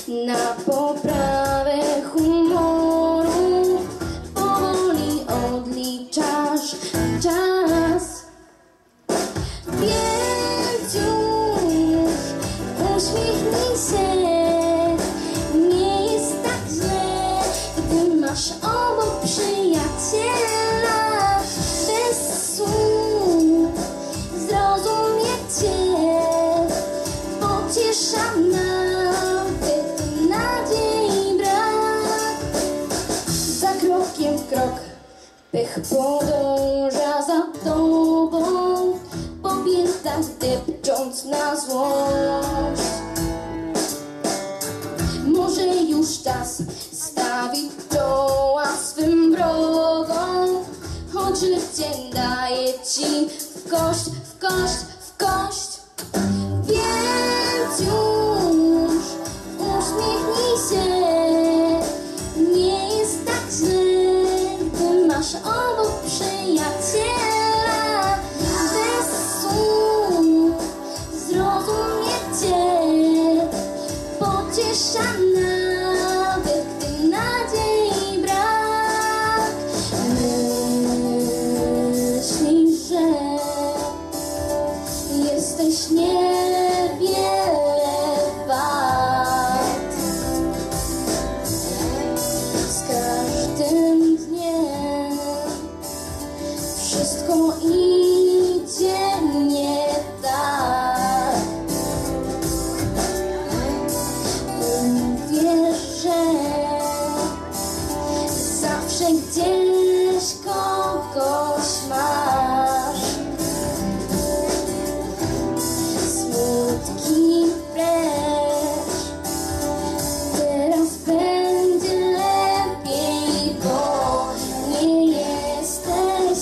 na poprawę humoru. Powoli odliczasz czas, więc już uśmiechnij się. Nie jest tak źle, gdy masz obok przyjaciela. Bez słów zrozumie cię, pociesza nawet nadziei brak. Za krokiem w krok pech podąża za tobą, po piętach depcząc na złość. Może już czas stawić czoła swym wrogom, choć życie daje ci w kość, w kość, w kość. Więc już uśmiechnij się. Nie jest tak źle, gdy masz obok przyjaciela. Bez słów zrozumie cię, pociesza nawet, gdy nadziei brak. Myślisz, że jesteś niewiele wart. Z każdym dniem wszystko idzie nie tak. Wiesz, że zawsze gdzieś kogoś masz. Smutki precz, teraz będzie lepiej, bo nie jesteś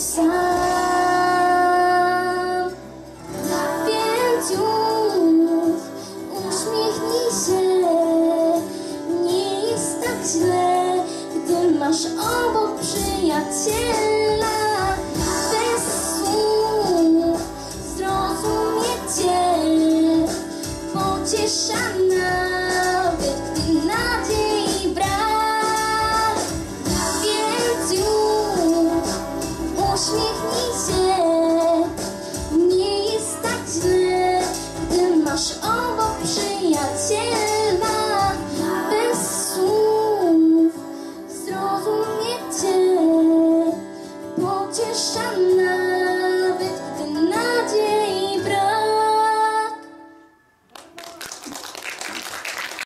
sam. Więc już uśmiechnij się. Nie jest tak źle, gdy masz obok przyjaciela. Bez słów zrozumie cię, pociesza nawet, gdy nadziei brak. Więc już uśmiechnij się. Nie jest tak źle, gdy masz